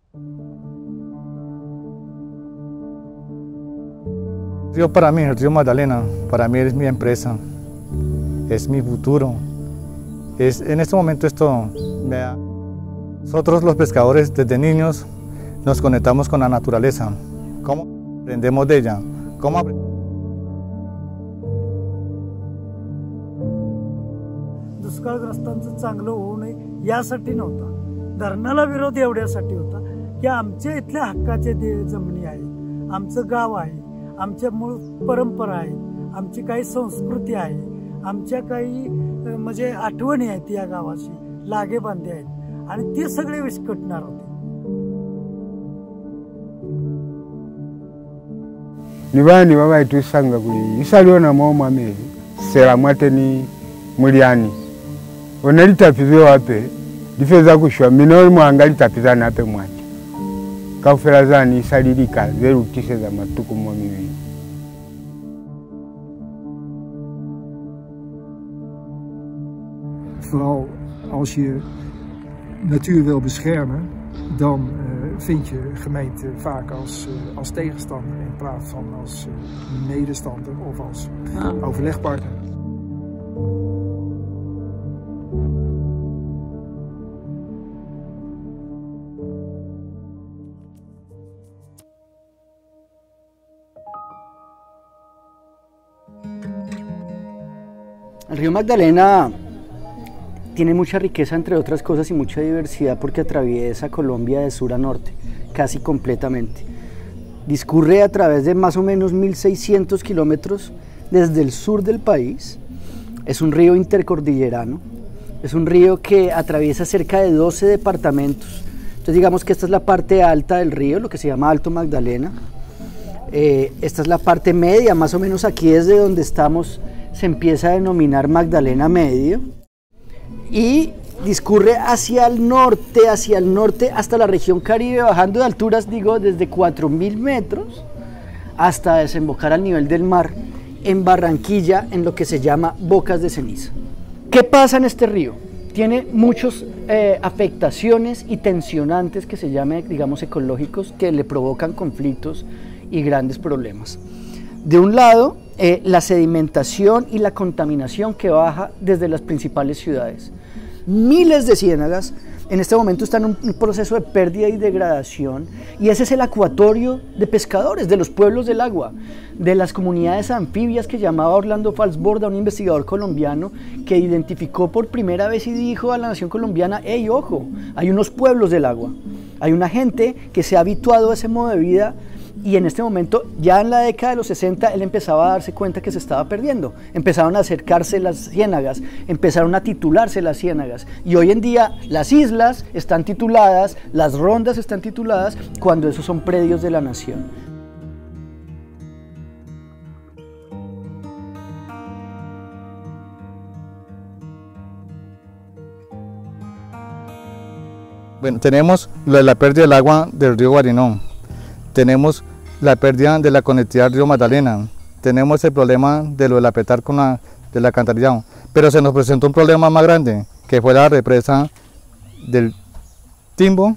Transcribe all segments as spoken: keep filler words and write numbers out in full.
El río para mí, el río Magdalena, para mí es mi empresa, es mi futuro. Es, en este momento esto me da... Nosotros los pescadores desde niños nos conectamos con la naturaleza. ¿Cómo aprendemos de ella? ¿Cómo aprendemos? दुष्काळग्रस्तांचं चांगलं होऊ नये यासाठी नव्हता, धरणाला विरोध एवढ्यासाठी होता की आमच्या इथल्या हक्काचे जमिनी आहेत, आमचं गाव आहे, आमच्या मूळ परंपरा आहेत, आमची काही संस्कृती आहे, आमच्या काही म्हणजे आठवणी आहेत या गावाची, लागेबांधे आहेत आणि ते सगळे विस्कटणार होते. Nibani baba itu sanga kuli isaliwa na mama me sera mateni muliani onali tapizo wape difeza kushwa minori mwangali tapiza nape mwachi kafela zani isalilika zeru tiseza matuku mwamiwe. Vooral als je natuur wil beschermen, dan uh, vind je gemeente vaak als, uh, als tegenstander in plaats van als uh, medestander of als ja. overlegpartner. El río Magdalena tiene mucha riqueza, entre otras cosas, y mucha diversidad porque atraviesa Colombia de sur a norte, casi completamente. Discurre a través de más o menos mil seiscientos kilómetros desde el sur del país. Es un río intercordillerano, es un río que atraviesa cerca de doce departamentos. Entonces digamos que esta es la parte alta del río, lo que se llama Alto Magdalena. Eh, esta es la parte media, más o menos aquí desde donde estamos se empieza a denominar Magdalena Medio. Y discurre hacia el norte, hacia el norte hasta la región Caribe, bajando de alturas, digo, desde cuatro mil metros hasta desembocar al nivel del mar en Barranquilla, en lo que se llama Bocas de Ceniza. ¿Qué pasa en este río? Tiene muchas eh, afectaciones y tensionantes que se llaman, digamos, ecológicos, que le provocan conflictos y grandes problemas. De un lado, eh, la sedimentación y la contaminación que baja desde las principales ciudades. Miles de ciénagas en este momento están en un proceso de pérdida y degradación, y ese es el acuatorio de pescadores, de los pueblos del agua, de las comunidades anfibias que llamaba Orlando Falsborda, un investigador colombiano que identificó por primera vez y dijo a la nación colombiana: hey, ojo, hay unos pueblos del agua, hay una gente que se ha habituado a ese modo de vida. Y en este momento, ya en la década de los sesenta, él empezaba a darse cuenta que se estaba perdiendo. Empezaron a acercarse las ciénagas, empezaron a titularse las ciénagas. Y hoy en día las islas están tituladas, las rondas están tituladas, cuando esos son predios de la nación. Bueno, tenemos la pérdida del agua del río Guarinó. Tenemos la pérdida de la conectividad del río Magdalena, tenemos el problema de lo del apetar con la, del alcantarillado, pero se nos presentó un problema más grande, que fue la represa del Timbo.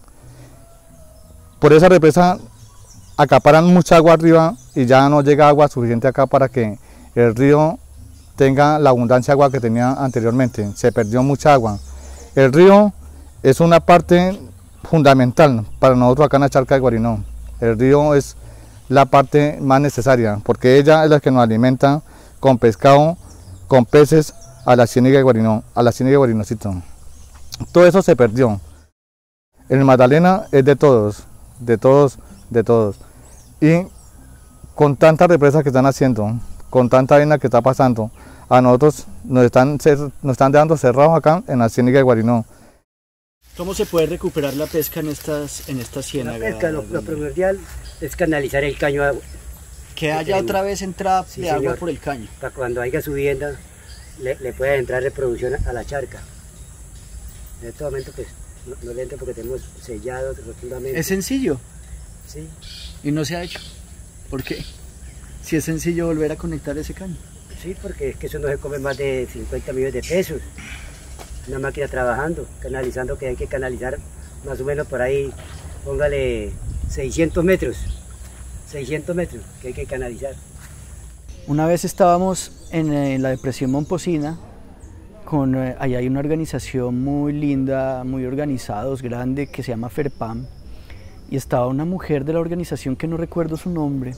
Por esa represa acaparan mucha agua arriba y ya no llega agua suficiente acá para que el río tenga la abundancia de agua que tenía anteriormente. Se perdió mucha agua. El río es una parte fundamental para nosotros acá en la charca de Guarinó. El río es la parte más necesaria, porque ella es la que nos alimenta con pescado, con peces, a la ciénaga de Guarinó, a la ciénaga de Guarinocito. Todo eso se perdió. El Magdalena es de todos, de todos, de todos. Y con tantas represas que están haciendo, con tanta arena que está pasando, a nosotros nos están, nos están dejando cerrados acá en la ciénaga de Guarinó. ¿Cómo se puede recuperar la pesca en estas, en estas ciénagas? La pesca, lo, lo primordial es canalizar el caño. Que haya otra vez entrada sí, de señor, agua por el caño. Para cuando haya subienda, le, le pueda entrar reproducción a la charca. En este momento pues no, no le entra porque tenemos sellado rotundamente. ¿Es sencillo? Sí. ¿Y no se ha hecho? ¿Por qué? Si es sencillo volver a conectar ese caño. Sí, porque es que eso no se come más de cincuenta millones de pesos. Una máquina trabajando, canalizando, que hay que canalizar más o menos por ahí póngale seiscientos metros, seiscientos metros que hay que canalizar. Una vez estábamos en, en la depresión Momposina, con, eh, allá hay una organización muy linda, muy organizados, grande, que se llama FERPAM, y estaba una mujer de la organización que no recuerdo su nombre,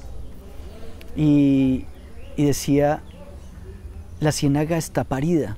y, y decía, la ciénaga está parida,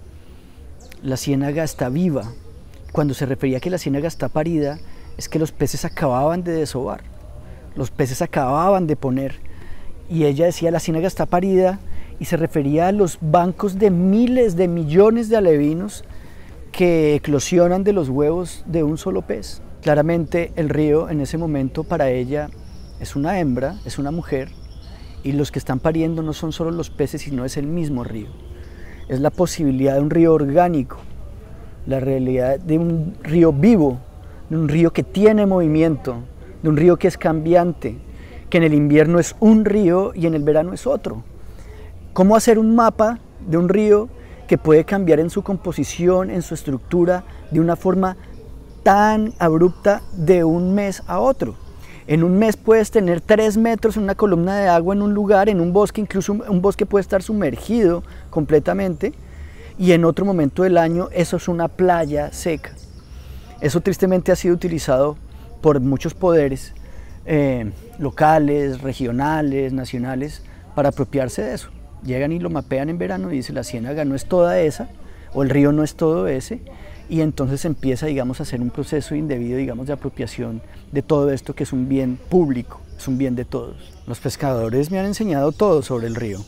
la ciénaga está viva. Cuando se refería a que la ciénaga está parida, es que los peces acababan de desovar, los peces acababan de poner, y ella decía, la ciénaga está parida, y se refería a los bancos de miles de millones de alevinos que eclosionan de los huevos de un solo pez. Claramente el río en ese momento para ella es una hembra, es una mujer, y los que están pariendo no son solo los peces, sino es el mismo río. Es la posibilidad de un río orgánico, la realidad de un río vivo, de un río que tiene movimiento, de un río que es cambiante, que en el invierno es un río y en el verano es otro. ¿Cómo hacer un mapa de un río que puede cambiar en su composición, en su estructura, de una forma tan abrupta de un mes a otro? En un mes puedes tener tres metros en una columna de agua en un lugar, en un bosque, incluso un bosque puede estar sumergido completamente, y en otro momento del año eso es una playa seca. Eso tristemente ha sido utilizado por muchos poderes eh, locales, regionales, nacionales, para apropiarse de eso. Llegan y lo mapean en verano y dicen la ciénaga no es toda esa, o el río no es todo ese, y entonces empieza, digamos, a hacer un proceso indebido, digamos, de apropiación de todo esto que es un bien público, es un bien de todos. Los pescadores me han enseñado todo sobre el río.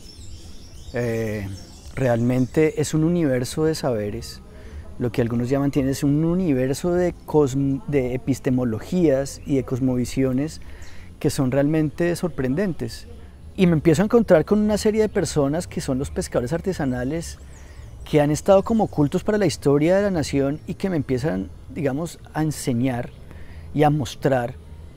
Eh, realmente es un universo de saberes, lo que algunos llaman, tiene es un universo de, de epistemologías y de cosmovisiones que son realmente sorprendentes. Y me empiezo a encontrar con una serie de personas que son los pescadores artesanales que han estado como ocultos para la historia de la nación y que me empiezan, digamos, a enseñar y a mostrar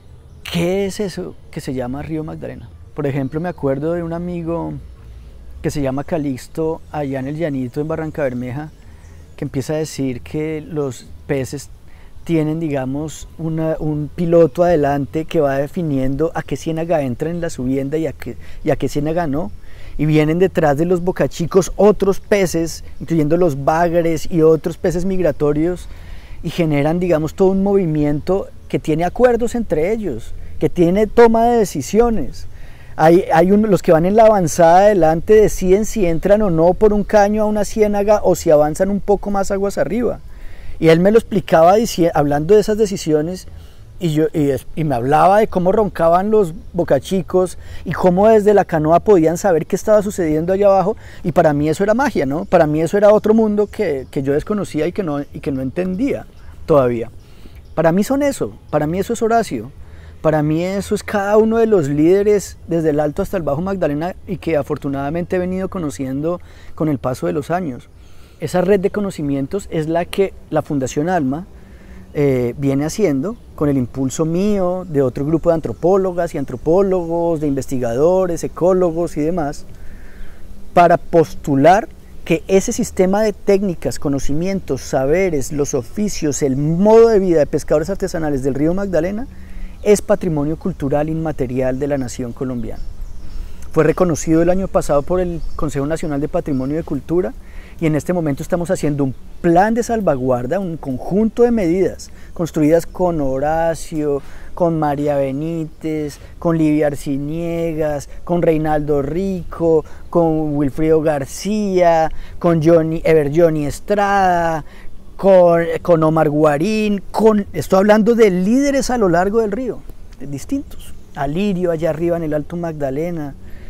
qué es eso que se llama Río Magdalena. Por ejemplo, me acuerdo de un amigo que se llama Calixto, allá en el Llanito, en Barranca Bermeja, que empieza a decir que los peces tienen, digamos, una, un piloto adelante que va definiendo a qué ciénaga entra en la subienda y a qué, y a qué ciénaga no. Y vienen detrás de los bocachicos otros peces, incluyendo los bagres y otros peces migratorios, y generan, digamos, todo un movimiento que tiene acuerdos entre ellos, que tiene toma de decisiones. Hay, hay un, los que van en la avanzada adelante deciden si entran o no por un caño a una ciénaga o si avanzan un poco más aguas arriba. Y él me lo explicaba hablando de esas decisiones, y, yo, y, y me hablaba de cómo roncaban los bocachicos y cómo desde la canoa podían saber qué estaba sucediendo allá abajo, y para mí eso era magia, ¿no? Para mí eso era otro mundo que, que yo desconocía y que, no, y que no entendía todavía. Para mí son eso, para mí eso es Horacio, para mí eso es cada uno de los líderes desde el Alto hasta el Bajo Magdalena y que afortunadamente he venido conociendo con el paso de los años. Esa red de conocimientos es la que la Fundación Alma eh, viene haciendo con el impulso mío, de otro grupo de antropólogas y antropólogos, de investigadores, ecólogos y demás, para postular que ese sistema de técnicas, conocimientos, saberes, los oficios, el modo de vida de pescadores artesanales del río Magdalena es patrimonio cultural inmaterial de la nación colombiana. Fue reconocido el año pasado por el Consejo Nacional de Patrimonio de Cultura, y en este momento estamos haciendo un plan de salvaguarda, un conjunto de medidas construidas con Horacio, con María Benítez, con Livia Arciniegas, con Reinaldo Rico, con Wilfrido García, con Johnny, Ever Johnny Estrada, con, con Omar Guarín, con, estoy hablando de líderes a lo largo del río, distintos. Alirio allá arriba en el Alto Magdalena,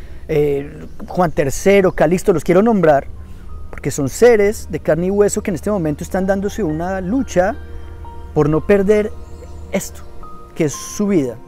eh, Juan tercero, Calixto, los quiero nombrar, porque son seres de carne y hueso que en este momento están dándose una lucha por no perder esto, que es su vida.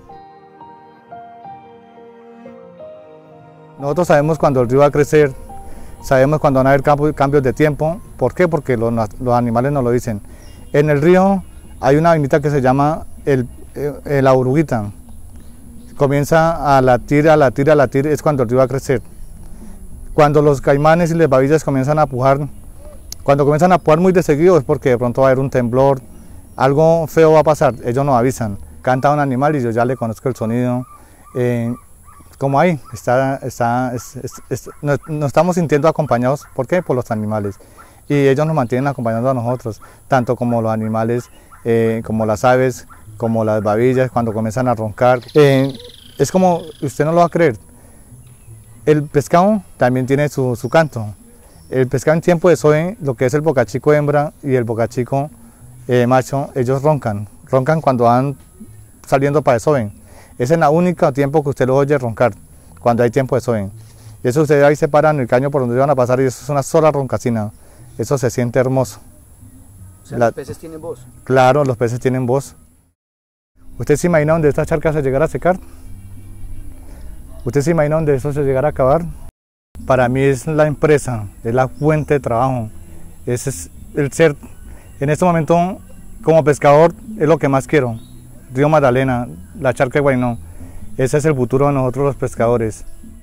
Nosotros sabemos cuando el río va a crecer, sabemos cuando van a haber cambios de tiempo. ¿Por qué? Porque los, los animales nos lo dicen. En el río hay una vainita que se llama el, el, la oruguita. Comienza a latir, a latir, a latir, es cuando el río va a crecer. Cuando los caimanes y las babillas comienzan a pujar, cuando comienzan a pujar muy de seguido es porque de pronto va a haber un temblor, algo feo va a pasar, ellos nos avisan. canta un animal y yo ya le conozco el sonido. Eh, como ahí, está, está, es, es, es, nos, nos estamos sintiendo acompañados, ¿por qué? Por los animales. Y ellos nos mantienen acompañando a nosotros, tanto como los animales, eh, como las aves, como las babillas, cuando comienzan a roncar. Eh, es como, usted no lo va a creer, el pescado también tiene su, su canto. El pescado en tiempo de soe, lo que es el bocachico hembra y el bocachico eh, macho, ellos roncan, roncan cuando van saliendo para el soe. Ese es el único tiempo que usted lo oye roncar, cuando hay tiempo de soe. Y eso ustedes ahí se paran el caño por donde van a pasar y eso es una sola roncacina. Eso se siente hermoso. O sea, La, los peces tienen voz. Claro, los peces tienen voz. ¿Usted se imagina dónde esta charca se llegara a secar? ¿Usted se imagina dónde eso se llegara a acabar? Para mí es la empresa, es la fuente de trabajo. Ese es el ser. En este momento, como pescador, es lo que más quiero. Río Magdalena, la charca de Guainó. Ese es el futuro de nosotros los pescadores.